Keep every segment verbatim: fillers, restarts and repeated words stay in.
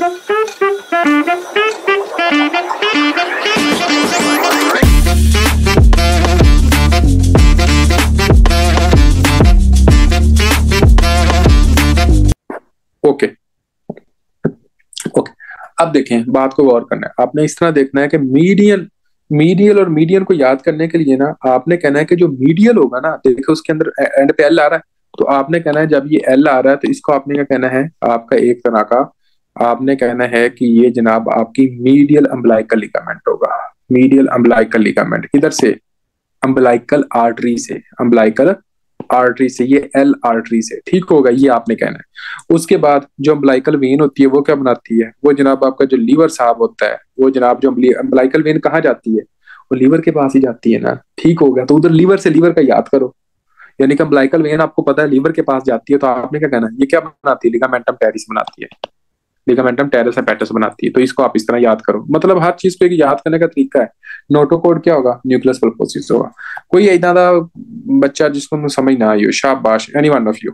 Okay okay, अब देखें, बात को गौर करना है। आपने इस तरह देखना है कि मीडियन मीडियल और मीडियन को याद करने के लिए ना आपने कहना है कि जो मीडियल होगा ना, देखो उसके अंदर एंड पे एल आ रहा है, तो आपने कहना है जब ये एल आ रहा है तो इसको आपने क्या कहना है, आपका एक तरह का आपने कहना है कि ये जनाब आपकी मीडियल अम्बलाइकल लिगामेंट होगा। मीडियल अम्बलाइकल लिगामेंट किधर से, अम्बलाइकल आर्टरी से, अम्बलाइकल आर्टरी से, ये एल आर्टरी से, ठीक होगा, ये आपने कहना है। उसके बाद जो अम्बलाइकल वेन होती है वो क्या बनाती है, वो जनाब आपका जो लीवर साहब होता है, वो जनाब जो अम्बलाइकल वेन कहाँ जाती है, वो लीवर के पास ही जाती है ना, ठीक हो गया। तो उधर लीवर से लीवर का याद करो, यानी कि अम्बलाइकल वेन आपको पता है लीवर के पास जाती है, तो आपने क्या कहना है, ये क्या बनाती है, लिगामेंटम टेरिस बनाती है, लिगामेंटम टेरिस एपेटस बनाती है। तो इसको आप इस तरह याद करो, मतलब हर चीज को एक याद करने का तरीका है। नोटोकोड क्या होगा, न्यूक्लियस पल्पोसिस होगा। कोई इतना दा बच्चा जिसको समझ ना आई हो, शाबाश, any one of you.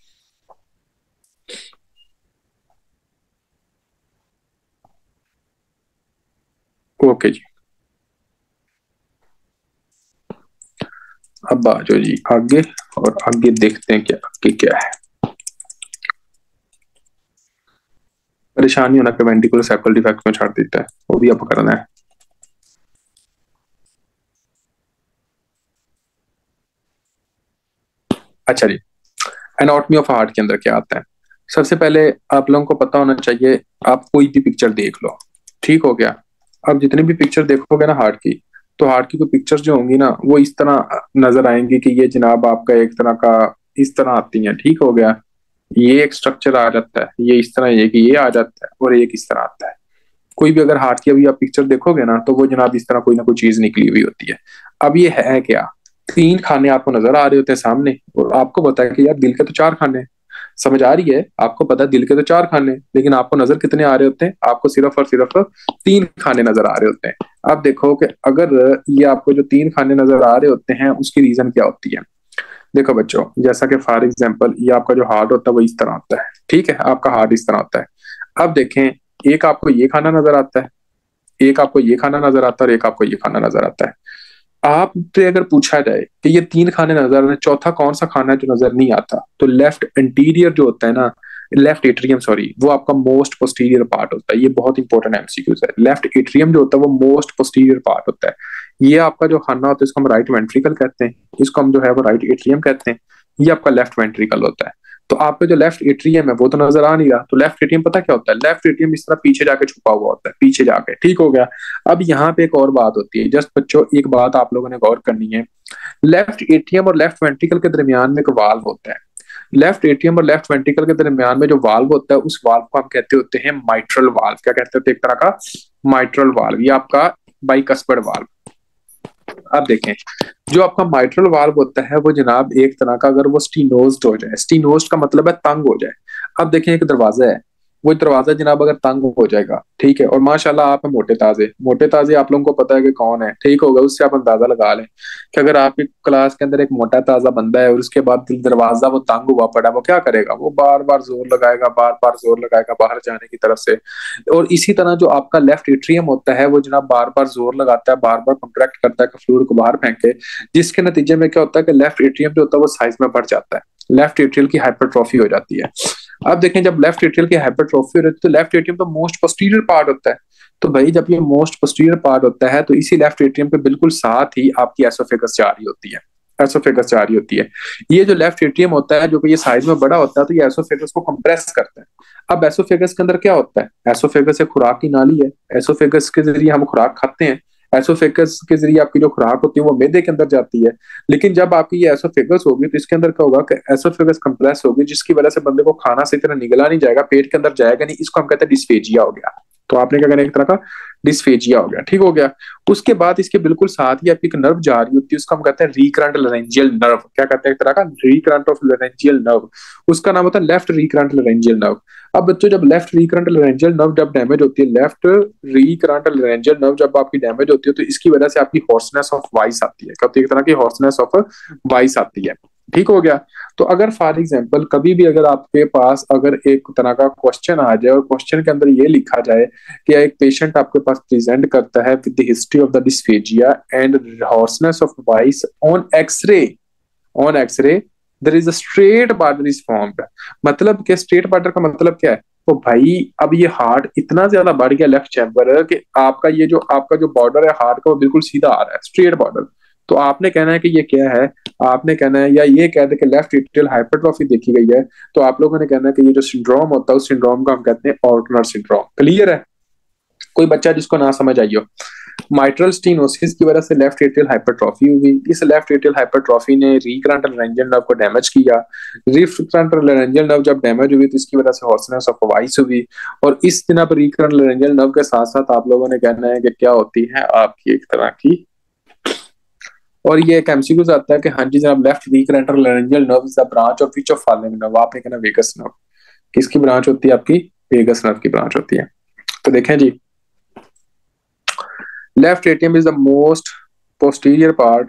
Okay जी, अब आ जाओ जी आगे, और आगे देखते हैं क्या आगे क्या है। परेशानी होना के वेंटिकुलर सेप्टल डिफेक्ट में छाड़ देता है, वो भी अब करना है। अच्छा जी, एनाटॉमी ऑफ हार्ट के अंदर क्या आता है। सबसे पहले आप लोगों को पता होना चाहिए, आप कोई भी पिक्चर देख लो, ठीक हो गया। अब जितनी भी पिक्चर देखोगे ना हार्ट की, तो हार्ट की कोई पिक्चर्स जो होंगी ना वो इस तरह नजर आएंगी कि ये जनाब आपका एक तरह का इस तरह आती है, ठीक हो गया। ये एक स्ट्रक्चर आ जाता है, ये इस तरह, ये कि ये आ जाता है, और एक इस तरह आता है। कोई भी अगर हार्ट की अभी आप पिक्चर देखोगे ना तो वो जनाब इस तरह कोई ना कोई चीज निकली हुई होती है। अब ये है क्या, तीन खाने आपको नजर आ रहे होते हैं सामने, और आपको पता है कि यार दिल के तो चार खाने हैं। समझ आ रही है, आपको पता है दिल के तो चार खाने हैं, लेकिन आपको नजर कितने आ रहे होते हैं, आपको सिर्फ और सिर्फ तीन खाने नजर आ रहे होते हैं। अब देखो कि अगर ये आपको जो तीन खाने नजर आ रहे होते हैं उसकी रीजन क्या होती है। देखो बच्चों, जैसा कि फॉर एग्जांपल ये आपका जो हार्ट होता है वो इस तरह होता है, ठीक है, आपका हार्ट इस तरह होता है। अब देखें, एक आपको ये खाना नजर आता है, एक आपको ये खाना नजर आता है, और एक आपको ये खाना नजर आता है। आपसे अगर पूछा जाए कि ये तीन खाने नजर आ रहे हैं, चौथा कौन सा खाना है जो नजर नहीं आता, तो लेफ्ट इंटीरियर जो होता है ना, लेफ्ट एट्रियम, सॉरी, वो आपका मोस्ट पोस्टीरियर पार्ट होता है। ये बहुत इंपॉर्टेंट एमसीक्यूज है। लेफ्ट एट्रियम जो होता है वो मोस्ट पोस्टीरियर पार्ट होता है। ये आपका जो खाना होता है इसको हम राइट वेंट्रिकल कहते हैं, इसको हम जो है वो राइट एट्रियम कहते हैं। ये आपका लेफ्ट वेंट्रिकल होता है। तो आपका जो लेफ्ट एट्रियम है वो तो नजर आ नहीं रहा, तो लेफ्ट एट्रियम पता क्या होता है, लेफ्ट एट्रियम इस तरह पीछे जाके छुपा हुआ होता है, पीछे जाके, ठीक हो गया। अब यहाँ पे एक और बात होती है, जस्ट बच्चों एक बात आप लोगों ने गौर करनी है। लेफ्ट एट्रियम और लेफ्ट वेंट्रिकल के दरमियान में एक वाल्व होता है। लेफ्ट एट्रियम और लेफ्ट वेंट्रिकल के दरमियान में जो वाल्व होता है उस वाल्व को हम कहते होते हैं माइट्रल वाल्व। क्या कहते होते हैं, एक तरह का माइट्रल वाल्व, ये आपका बाइकस्पर्ड वाल्व। अब देखें, जो आपका माइट्रल वाल्व होता है वो जनाब एक तरह का, अगर वो स्टीनोज्ड हो जाए, स्टीनोज्ड का मतलब है तंग हो जाए। अब देखें एक दरवाजा है, वो दरवाजा जनाब अगर तंग हो जाएगा, ठीक है, और माशाल्लाह आप मोटे ताजे, मोटे ताजे आप लोगों को पता है कि कौन है, ठीक होगा, उससे आप अंदाजा लगा लें कि अगर आपकी क्लास के अंदर एक मोटा ताजा बंदा है और उसके बाद दरवाजा वो तंग हुआ पड़ा, वो क्या करेगा, वो बार बार जोर लगाएगा, बार बार जोर लगाएगा बाहर जाने की तरफ से। और इसी तरह जो आपका लेफ्ट एट्रियम होता है वो जनाब बार बार जोर लगाता है, बार बार कॉन्ट्रैक्ट करता है फ्लूइड को बाहर फेंके, जिसके नतीजे में क्या होता है कि लेफ्ट एट्रियम जो होता है वो साइज में बढ़ जाता है, लेफ्ट एट्रियल की हाइपरट्रॉफी हो जाती है। अब देखें, जब लेफ्ट एट्रियल की हाइपरट्रॉफी हो रही है तो लेफ्ट एट्रियम तो मोस्ट पोस्टीरियर पार्ट होता है। तो भाई जब ये मोस्ट पोस्टीरियर पार्ट होता है तो इसी लेफ्ट एट्रियम के बिल्कुल साथ ही आपकी एसोफेगस जा रही होती है, एसोफेगस जा रही होती है। ये जो लेफ्ट एट्रियम होता है जो कि ये साइज में बड़ा होता है, तो ये एसोफेगस को कंप्रेस करता है। अब एसोफेगस के अंदर क्या होता है, एसोफेगस एक खुराक की नाली है, एसोफेगस के जरिए हम खुराक खाते हैं, एसोफेगस के जरिए आपकी जो खुराक होती है वो मैदे के अंदर जाती है। लेकिन जब आपकी ये एसोफेगस होगी तो इसके अंदर क्या होगा कि एसोफेगस कंप्रेस होगी, जिसकी वजह से बंदे को खाना सही तरह निगला नहीं जाएगा, पेट के अंदर जाएगा नहीं, इसको हम कहते हैं डिस्फेजिया हो गया। तो आपने क्या कहना, एक तरह का डिस्फेजिया हो गया, ठीक हो गया। उसके बाद इसके बिल्कुल साथ ही आपकी एक नर्व जा रही होती है, उसको हम कहते हैं रिकरेंट लारेंजियल नर्व। क्या कहते हैं, एक तरह का रिकरेंट ऑफ लारेंजियल नर्व, उसका नाम होता है लेफ्ट रिकरेंट लारेंजियल नर्व। अब बच्चों जब लेफ्ट रिकरेंट लारेंजियल नर्व जब डैमेज होती है, लेफ्ट रिकरेंट लारेंजियल नर्व जब आपकी डैमेज होती है तो इसकी वजह से आपकी हॉर्सनेस ऑफ वॉइस आती है। क्या होती है, एक तरह की हॉर्सनेस ऑफ वॉइस आती है। ठीक हो गया। तो अगर फॉर एग्जांपल कभी भी अगर आपके पास अगर एक तरह का क्वेश्चन आ जाए और क्वेश्चन के अंदर ये लिखा जाए कि एक पेशेंट आपके पास प्रेजेंट करता है with the history of the dysphagia and hoarseness of voice on x-ray, on x-ray there is a straight border is formed, मतलब कि स्ट्रेट बॉर्डर का मतलब क्या है? तो भाई अब ये हार्ट इतना ज्यादा बढ़ गया लेफ्ट चैम्बर कि आपका ये जो आपका जो बॉर्डर है हार्ट का वो बिल्कुल सीधा आ रहा है, स्ट्रेट बॉर्डर। तो आपने कहना है कि ये क्या है, आपने कहना है या ये कह दे कि लेफ्ट एट्रियल हाइपरट्रॉफी देखी गई है, तो आप लोगों ने कहना है कि ये जो सिंड्रोम होता है उस सिंड्रोम को हम कहते हैं ऑर्टनर सिंड्रोम। क्लियर है? कोई बच्चा जिसको ना समझ आई हो, माइट्रल स्टीनोसिस की वजह से लेफ्ट एट्रियल हाइपरट्रॉफी हुई। इस लेफ्ट एट्रियल हाइपरट्रॉफी ने रिकरेंट लारेंजियल नर्व को डैमेज किया। रिकरेंट लारेंजियल नर्व जब डैमेज हुई तो इसकी वजह से हॉर्सनेस ऑफ वॉइस हुई। और इस दिन पर रिकरेंट लारेंजियल नर्व के साथ साथ आप लोगों ने कहना है कि क्या होती है आपकी एक तरह की, और ये एक एमसीक्यूज आता है कि हाँ जी जनाब left recurrent laryngeal nerve is the branch of which of following nerve, आपने कहना वेगस नर्व। किसकी ब्रांच होती है आपकी? वेगस नर्व की ब्रांच होती है। तो देखें जी, left atrium is the most posterior part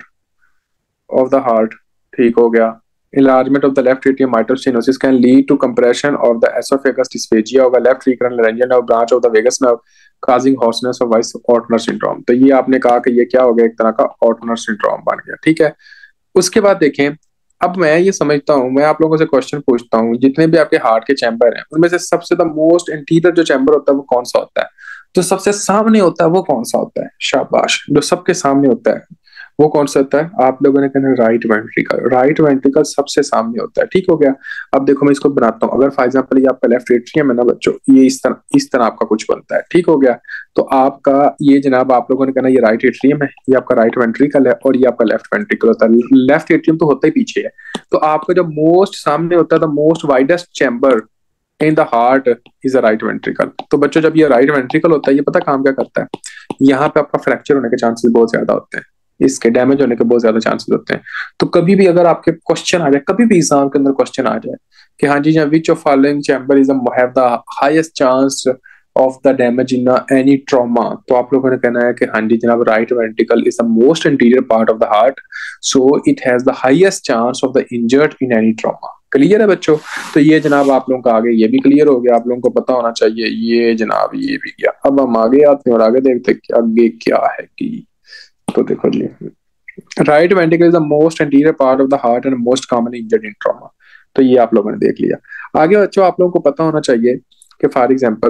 of the heart, ठीक हो गया। enlargement of the left atrium mitral stenosis can lead to compression of the esophagus dysphagia of the left recurrent laryngeal nerve branch of the vagus nerve causing hoarseness of voice, Ortner syndrome। तो ये आपने कहा कि ये क्या हो गया, एक तरह का Ortner syndrome बन गया, ठीक है। उसके बाद देखें, अब मैं ये समझता हूँ, मैं आप लोगों से क्वेश्चन पूछता हूँ, जितने भी आपके हार्ट के चैम्बर हैं उनमें से सबसे द मोस्ट इंटीरियर जो चैम्बर होता है वो कौन सा होता है? जो सबसे सामने होता है वो कौन सा होता है? शाबाश, जो सबके सामने होता है वो कौन सा होता है? आप लोगों ने कहना राइट वेंट्रिकल। राइट वेंट्रिकल सबसे सामने होता है, ठीक हो गया। अब देखो मैं इसको बनाता हूँ, अगर फॉर एग्जांपल ये आपका लेफ्ट एट्रियम है ना बच्चों, ये इस तरह इस तरह आपका कुछ बनता है, ठीक हो गया। तो आपका ये जनाब आप लोगों ने कहना ये राइट एट्रियम है, ये आपका राइट वेंट्रिकल है और ये आपका लेफ्ट वेंट्रिकल होता है। लेफ्ट एट्रियम तो होता ही पीछे है। तो आपका जो मोस्ट सामने होता है the most widest chamber in the heart is a right ventricle. तो बच्चों जब ये राइट वेंट्रिकल होता है ये पता काम क्या करता है? यहाँ पे आपका फ्रैक्चर होने के चांसेस बहुत ज्यादा होते हैं, इसके डैमेज होने के बहुत ज्यादा चांसेस होते हैं। तो कभी भी अगर आपके क्वेश्चन आ जाए, कभी भी एग्जाम के अंदर क्वेश्चन आ जाए कि हाँ जी which of following chamber is have the highest chance of the damage in any trauma, तो आप लोगों ने कहना है कि हाँ जी जनाब right ventricle is the most interior part of the heart, so it has the highest chance of the injured in any trauma. Clear है बच्चों? तो ये जनाब आप लोगों का आगे ये भी क्लियर हो गया, आप लोगों को पता होना चाहिए ये जनाब ये भी गया। अब हम आगे आते हैं और आगे देखते हैं कि आगे क्या है कि, तो देखो जी right ventricle is the most anterior part of the heart and most commonly injured in trauma. तो ये आप लोगों ने देख लिया। आगे बच्चों आप लोगों को पता होना चाहिए कि फॉर एग्जांपल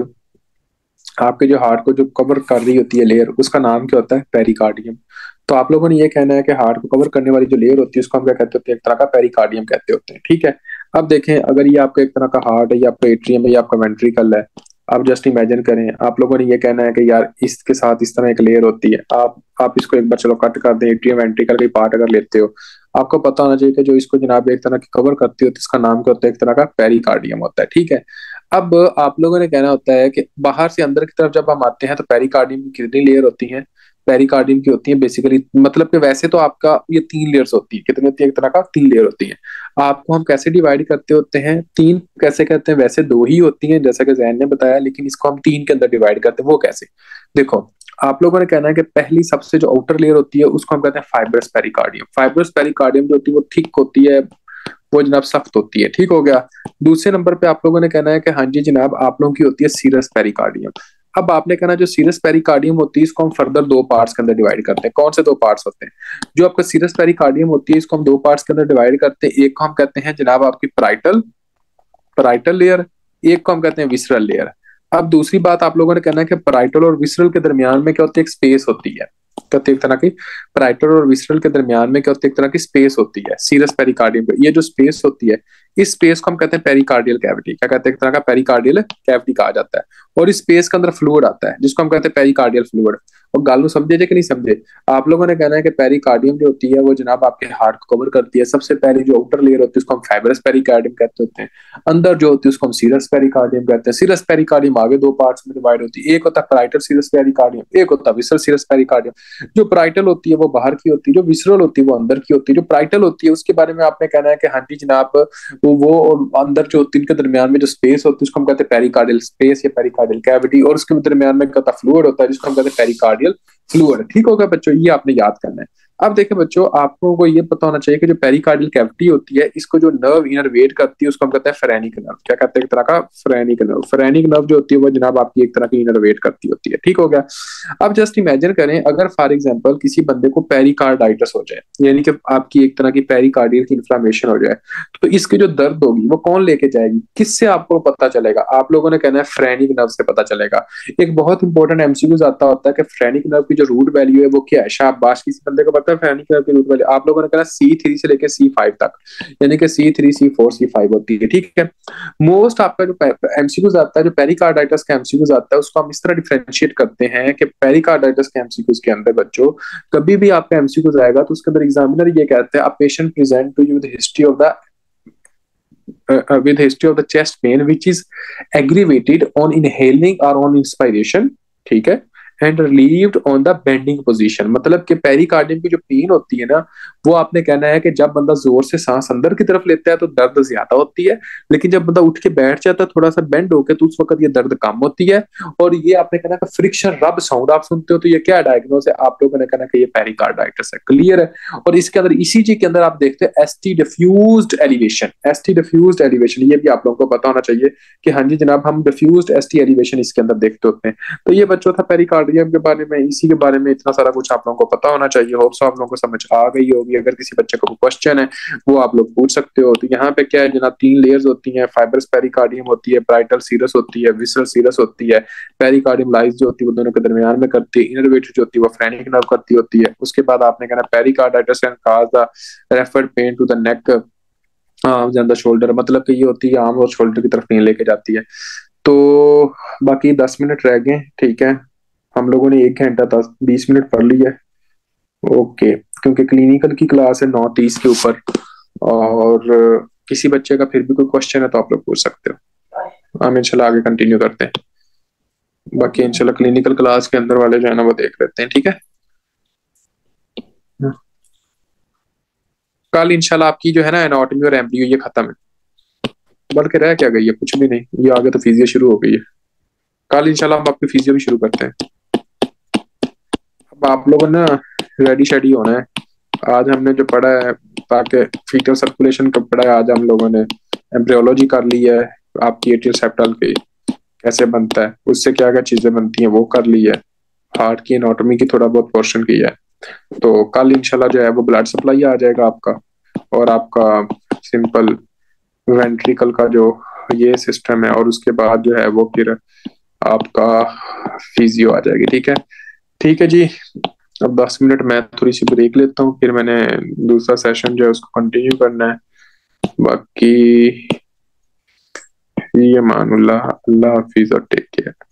आपके जो हार्ट को जो कवर कर रही होती है लेयर, उसका नाम क्या होता है? पेरिकार्डियम। तो आप लोगों ने ये कहना है कि हार्ट को कवर करने वाली जो लेयर होती है उसको हम क्या कहते होते हैं? एक तरह का पेरिकार्डियम कहते होते हैं, ठीक है। अब देखें अगर ये आपका एक तरह का हार्ट है, ये आपका एट्रियम है, ये आपका वेंट्रिकल है, आप जस्ट इमेजिन करें, आप लोगों ने ये कहना है कि यार इसके साथ इस तरह एक लेयर होती है, आप आप इसको एक बार चलो कट कर दें, एट्रियम वेंट्रिकल का पार्ट अगर लेते हो, आपको पता होना चाहिए कि जो इसको जनाब एक तरह की कवर करती होती है इसका नाम क्या होता है? एक तरह का पेरिकार्डियम होता है, ठीक है। अब आप लोगों ने कहना होता है कि बाहर से अंदर की तरफ जब हम आते हैं तो पेरिकार्डियम की कितनी लेयर होती है? पेरिकार्डियम की होती है बेसिकली, मतलब कि वैसे तो आपका ये तीन लेयर्स होती है, कितनी होती है? एक तरह का तीन लेयर होती है। आपको हम कैसे डिवाइड करते होते हैं? तीन कैसे कहते हैं? वैसे दो ही होती हैं जैसा कि जैन ने बताया, लेकिन इसको हम तीन के अंदर डिवाइड करते हैं। वो कैसे? देखो आप लोगों ने कहना है कि पहली सबसे जो आउटर लेयर होती है उसको हम कहते हैं फाइब्रस पेरिकार्डियम। फाइब्रस पेरिकार्डियम जो होती है वो थिक होती है, वो जनाब सख्त होती है, ठीक हो गया। दूसरे नंबर पे आप लोगों ने कहना है कि हाँ जी जनाब आप लोगों की होती है सीरस पेरिकार्डियम। अब आपने कहना जो सीरस पेरिकार्डियम होती है इसको हम फर्दर दो पार्ट्स के अंदर डिवाइड करते हैं। कौन से दो पार्ट्स होते हैं? जो आपका सीरस पेरिकार्डियम होती है इसको हम दो पार्ट्स के अंदर डिवाइड करते हैं। एक को हम कहते हैं जनाब आपकी पराइटल पराइटल लेयर, एक को हम कहते हैं विसरल लेयर। अब दूसरी बात आप लोगों ने कहना है कि पराइटल और विसरल के दरमियान में क्या होती है? एक स्पेस होती है। कहते एक तरह की पराइटल और विसरल के दरमियान में क्या होती है? एक तरह की स्पेस होती है सीरस पेरिकार्डियम पे। ये जो स्पेस होती है इस स्पेस को हम कहते हैं पेरिकार्डियल कैविटी। क्या कहते हैं? एक तरह का पेरिकार्डियल कैविटी कहा जाता है। और इस स्पेस के अंदर फ्लूइड आता है जिसको हम कहते हैं पेरिकार्डियल फ्लूइड। और गालू समझे कि नहीं समझे? आप लोगों ने कहना है कि पेरिकार्डियम जो होती है वो जनाब आपके हार्ट को कवर करती है। सबसे पहले जो आउटर लेयर होती है उसको हम फाइब्रस पेरिकार्डियम कहते होते हैं, अंदर जो होती है उसको हम सीरस पेरिकार्डियम कहते हैं। सीरस पेरिकार्डियम आगे दो पार्ट्स में डिवाइड होती है, एक होता है पराइटल सीरस पेरिकार्डियम, एक होता है विसरल सीरस पेरिकार्डियम। जो पराइटल होती है वो बाहर की होती है, जो विसरल होती है वो अंदर की होती है। जो पराइटल होती है उसके बारे में आपने कहना है कि हाँ जी जनाब वो वो और अंदर जो होती है इनके दरमियान में जो स्पेस होती है उसको हम कहते हैं पेरिकार्डियल स्पेस या पेरिकार्डियल कैविटी। और उसके दरमियान में कहता फ्लूइड होता है जिसको हम कहते हैं पेरिकार्डियल फ्लूइड। ठीक होगा बच्चों, ये आपने याद करना है। अब देखिए बच्चों, आपको को ये पता होना चाहिए कि जो पेरिकार्डियल कैविटी होती है, इसको जो नर्व इनरवेट करती है उसको हम कहते हैं फ्रेनिक नर्व। क्या कहते हैं? एक तरह का फ्रेनिक नर्व। फ्रेनिक नर्व जो होती है वो जनाब आपकी एक तरह की इनरवेट करती होती है। ठीक हो गया। अब जस्ट इमेजिन करें, अगर फॉर एग्जांपल किसी बंदे को पेरिकार्डाइटिस हो जाए, यानी कि आपकी एक तरह की पेरिकार्डियल की इन्फ्लामेशन हो जाए, तो इसकी जो दर्द होगी वो कौन लेके जाएगी? किससे आपको पता चलेगा? आप लोगों ने कहना है फ्रेनिक नर्व से पता चलेगा। एक बहुत इंपॉर्टेंट एमसीक्यू आता होता है कि फ्रेनिक नर्व की जो रूट वैल्यू है वो क्या है। शाबाश, किसी बंदे को पता है फ्रेनिक नर्व की रूट वैल्यू? आप लोगों ने कहना सी थ्री से लेकर सी फाइव तक, यानी कि C three C four C five होती है। ठीक है। मोस्ट आपका जो एमसीक्यूज आता है, जो पेरिकार्डाइटिस का एमसीक्यूज आता है, उसको हम इस तरह डिफरेंशिएट करते हैं कि पेरिकार्डाइटिस के एमसीक्यूज के अंदर बच्चों कभी भी आपका एमसीक्यूज आएगा तो उसके अंदर एग्जामिनर ये कहते हैं, a patient present to you with history of the uh, uh, with history of the chest pain which is aggravated on inhaling or on inspiration, ठीक है, and relieved on the bending position. मतलब कि pericardium की जो pen होती है ना, वो आपने कहना है कि जब बंदा जोर से सांस अंदर की तरफ लेता है तो दर्द ज्यादा होती है, लेकिन जब बंदा उठ के बैठ जाता है थोड़ा सा बेंड होकर तो उस वक्त ये दर्द कम होती है। और ये आपने कहना कि फ्रिक्शन रब साउंड आप सुनते हो तो ये क्या डायग्नोस है? आप लोगों ने कहना कि ये पेरिकार्डाइटिस है। क्लियर है। और इसके अंदर ईसीजी के अंदर आप देखते हैं S T diffused elevation. S T diffused elevation ये भी आप लोगों को पता होना चाहिए कि हाँ जी जनाब, हम डिफ्यूज्ड एस टी एलिवेशन इसके अंदर देखते होते हैं। तो ये बच्चों था पेरिकार्डियम के बारे में। इसी के बारे में इतना सारा कुछ आप लोगों को पता होना चाहिए। होप सो आप लोगों को समझ आ गई होगी। अगर किसी बच्चे को क्वेश्चन है वो आप लोग पूछ सकते हो। तो यहाँ पे क्या है जनाब, तीन लेयर्स होती हैं। फाइब्रस पेरिकार्डियम होती है, ब्राइटल सीरस होती है, विसरल सीरस होती है। पेरिकार्डियम लाइज जो होती है वो दोनों के दरमियान में करती है। इनरवेटेड जो होती है वो फ्रेनिक नर्व करती होती है। उसके बाद आपने कहना pericarditis can cause the referred pain to the neck arms and the shoulder. मतलब कि ये होती है आर्म और शोल्डर की तरफ पेन लेके जाती है। तो बाकी दस मिनट रह गए। ठीक है, हम लोगों ने एक घंटा दस बीस मिनट पढ़ लिया। ओके, क्योंकि क्लिनिकल की क्लास है नौ तीस के ऊपर, और किसी बच्चे का फिर भी कोई क्वेश्चन है तो आप लोग पूछ सकते हो। हम इंशाल्लाह आगे कंटिन्यू करते हैं। बाकी इंशाल्लाह क्लिनिकल क्लास के अंदर वाले जो है ना वो देख लेते हैं। ठीक है, कल इंशाल्लाह आपकी जो है ना एनाटॉमी और एम्ब्रियो ये खत्म है। बल्कि रह क्या गई है? कुछ भी नहीं, ये आगे तो फिजियो शुरू हो गई है। कल इंशाल्लाह हम आपकी फिजियो भी शुरू करते हैं। अब आप लोगों ने रेडी शेडी होना है। आज हमने जो पढ़ा है, ताकि फीटल सर्कुलेशन का पढ़ा है, आज हम लोगों ने एम्ब्रियोलॉजी कर ली है, आपकी एट्रियल सेप्टल की कैसे बनता है, उससे क्या क्या चीजें बनती हैं वो कर ली है, हार्ट की एनाटॉमी की थोड़ा बहुत पोर्शन किया है। तो कल इंशाल्लाह जो है वो ब्लड सप्लाई आ जाएगा आपका, और आपका सिंपल वेंट्रिकल का जो ये सिस्टम है, और उसके बाद जो है वो फिर आपका फिजियो आ जाएगी। ठीक है, ठीक है जी। अब दस मिनट मैं थोड़ी सी ब्रेक लेता हूँ, फिर मैंने दूसरा सेशन जो है उसको कंटिन्यू करना है। बाकी ये मानुल्लाह, अल्लाह हाफिज और टेक केयर।